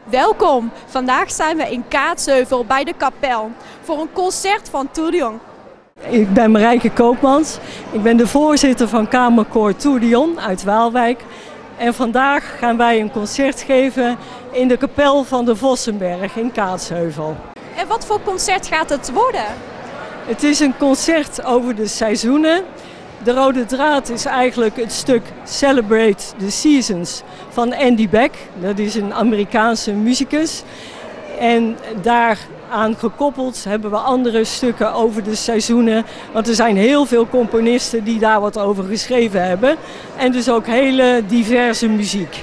Welkom! Vandaag zijn we in Kaatsheuvel bij de Kapel voor een concert van Tour de Jong. Ik ben Marijke Koopmans. Ik ben de voorzitter van Kamerkoor Tour de Jong uit Waalwijk. En vandaag gaan wij een concert geven in de Kapel van de Vossenberg in Kaatsheuvel. En wat voor concert gaat het worden? Het is een concert over de seizoenen. De rode draad is eigenlijk het stuk Celebrate the Seasons van Andy Beck. Dat is een Amerikaanse muzikus. En daaraan gekoppeld hebben we andere stukken over de seizoenen. Want er zijn heel veel componisten die daar wat over geschreven hebben. En dus ook hele diverse muziek.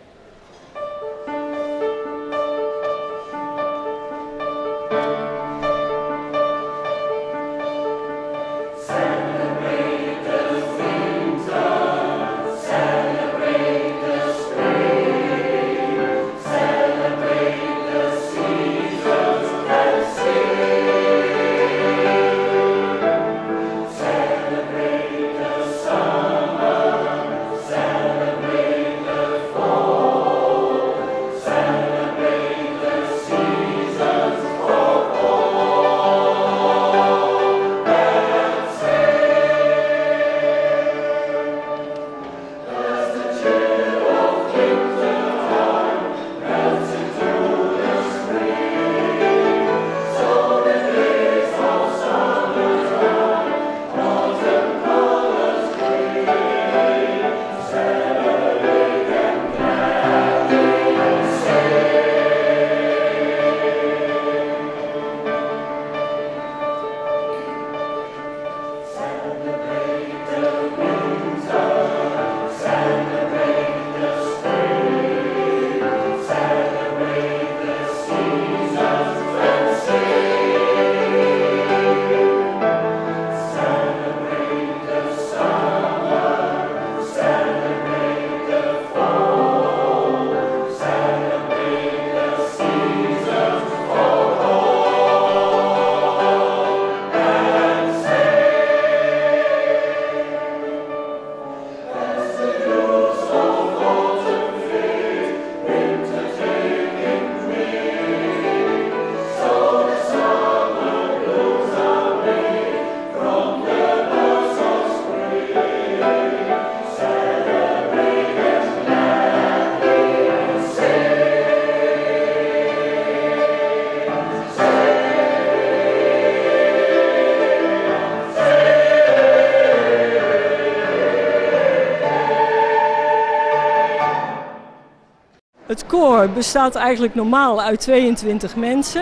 Het koor bestaat eigenlijk normaal uit 22 mensen.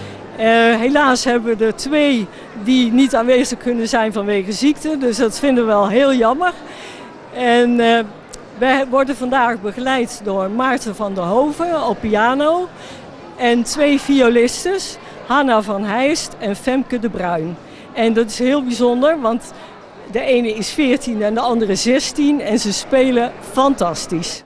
Helaas hebben we er 2 die niet aanwezig kunnen zijn vanwege ziekte, dus dat vinden we wel heel jammer. En wij worden vandaag begeleid door Maarten van der Hoven op piano en 2 violistes, Hanna van Heijst en Femke de Bruin. En dat is heel bijzonder, want de ene is 14 en de andere 16 en ze spelen fantastisch.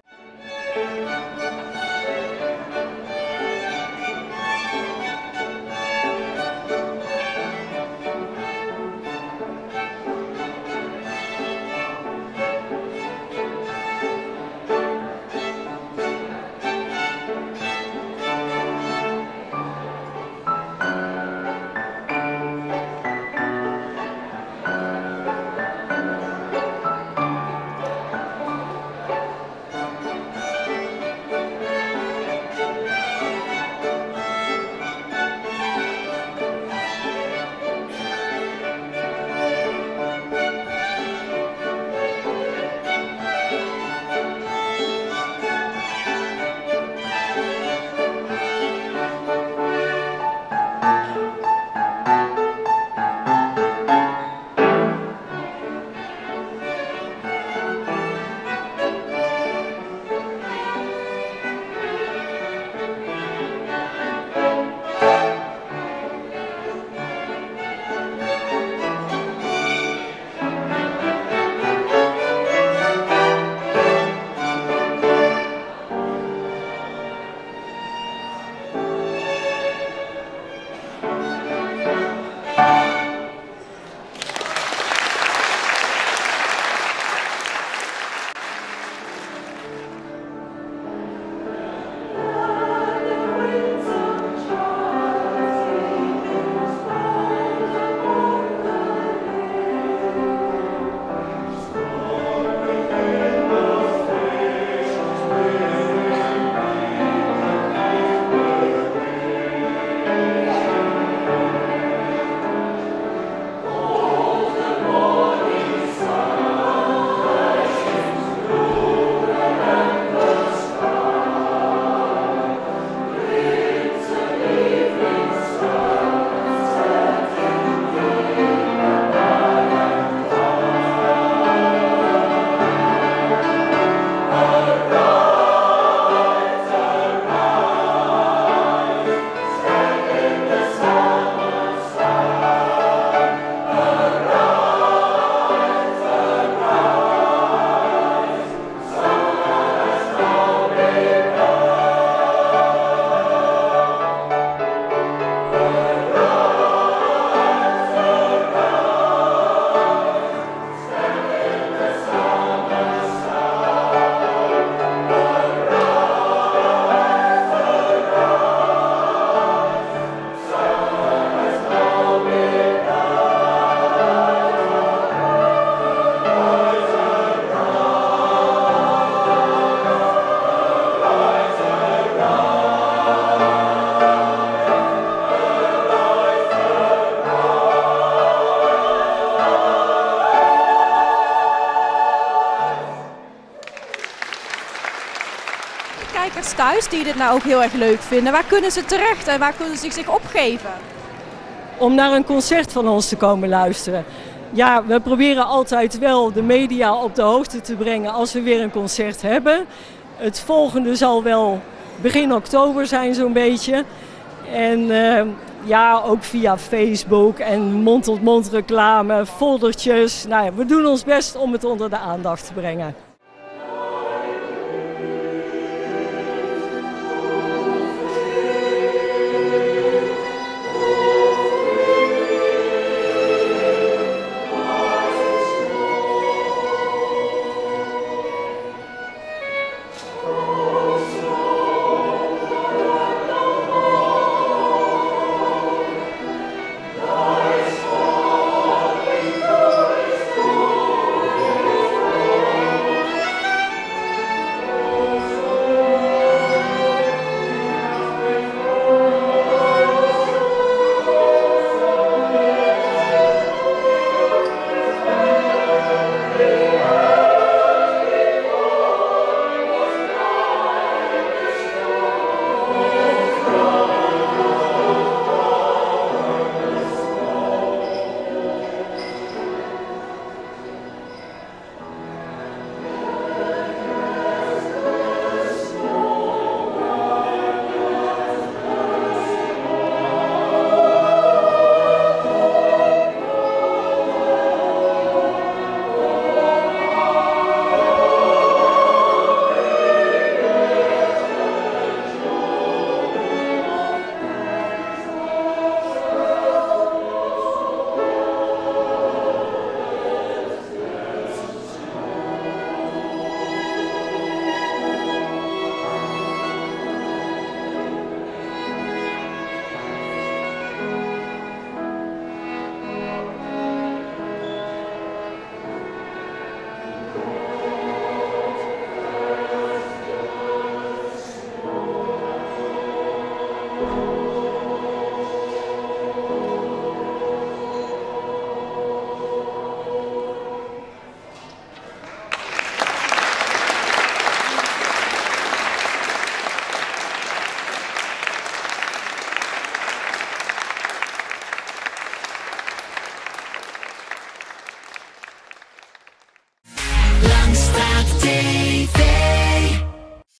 kijkers thuis die dit nou ook heel erg leuk vinden, waar kunnen ze terecht en waar kunnen ze zich opgeven? Om naar een concert van ons te komen luisteren. Ja, we proberen altijd wel de media op de hoogte te brengen als we weer een concert hebben. Het volgende zal wel begin oktober zijn zo'n beetje. En ja, ook via Facebook en mond-tot-mond reclame, foldertjes. Nou ja, we doen ons best om het onder de aandacht te brengen.